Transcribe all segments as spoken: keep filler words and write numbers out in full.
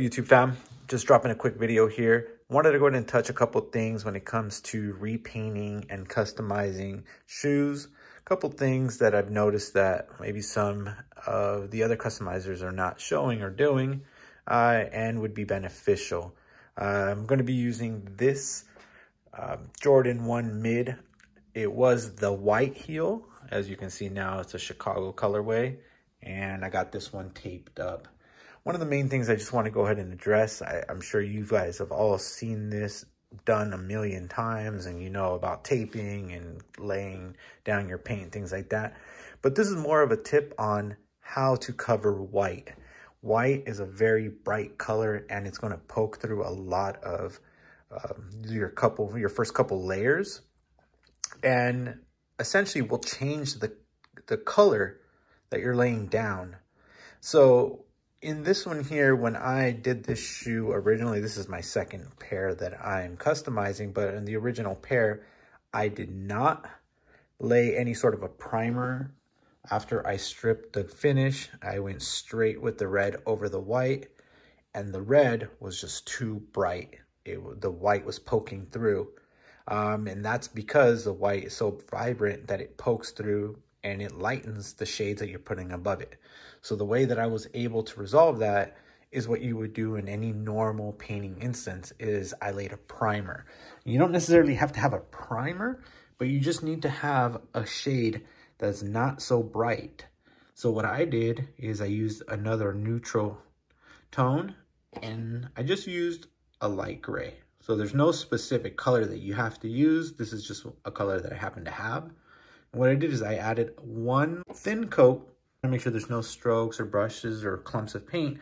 YouTube fam? Just dropping a quick video here. Wanted to go ahead and touch a couple things when it comes to repainting and customizing shoes. A couple things that I've noticed that maybe some of the other customizers are not showing or doing uh, and would be beneficial. Uh, I'm going to be using this uh, Jordan one Mid. It was the white heel. As you can see now, it's a Chicago colorway, and I got this one taped up. One of the main things I just want to go ahead and address, I, I'm sure you guys have all seen this done a million times, and you know about taping and laying down your paint, things like that. But this is more of a tip on how to cover white. White is a very bright color, and it's going to poke through a lot of um, your couple, your first couple layers, and essentially will change the the color that you're laying down. So in this one here, when I did this shoe originally, this is my second pair that I'm customizing, but in the original pair, I did not lay any sort of a primer. After I stripped the finish, I went straight with the red over the white, and the red was just too bright. It, the white was poking through. Um, and that's because the white is so vibrant that it pokes through and it lightens the shades that you're putting above it. So the way that I was able to resolve that is what you would do in any normal painting instance is I laid a primer. You don't necessarily have to have a primer, but you just need to have a shade that's not so bright. So what I did is I used another neutral tone, and I just used a light gray. So there's no specific color that you have to use. This is just a color that I happen to have. And what I did is I added one thin coat to make sure there's no strokes or brushes or clumps of paint.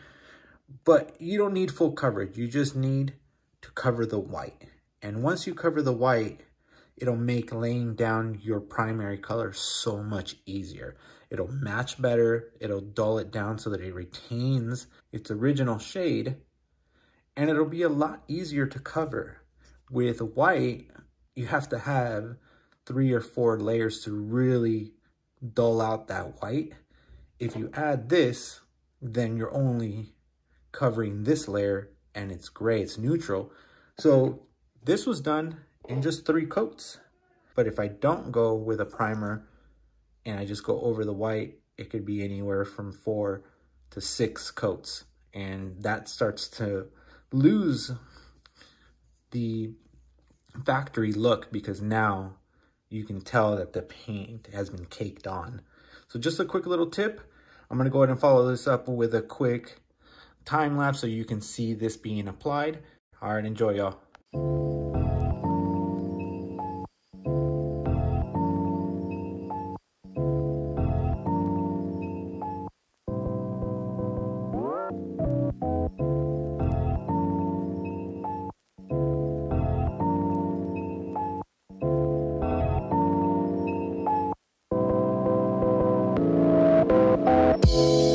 But you don't need full coverage. You just need to cover the white. And once you cover the white, it'll make laying down your primary color so much easier. It'll match better. It'll dull it down so that it retains its original shade. And it'll be a lot easier to cover. With white, you have to have three or four layers to really dull out that white. If you add this, then you're only covering this layer and it's gray, it's neutral. So this was done in just three coats. But if I don't go with a primer and I just go over the white, it could be anywhere from four to six coats. And that starts to lose the factory look because now you can tell that the paint has been caked on. So just a quick little tip. I'm going to go ahead and follow this up with a quick time lapse so you can see this being applied. All right, enjoy, y'all. We'll be right back.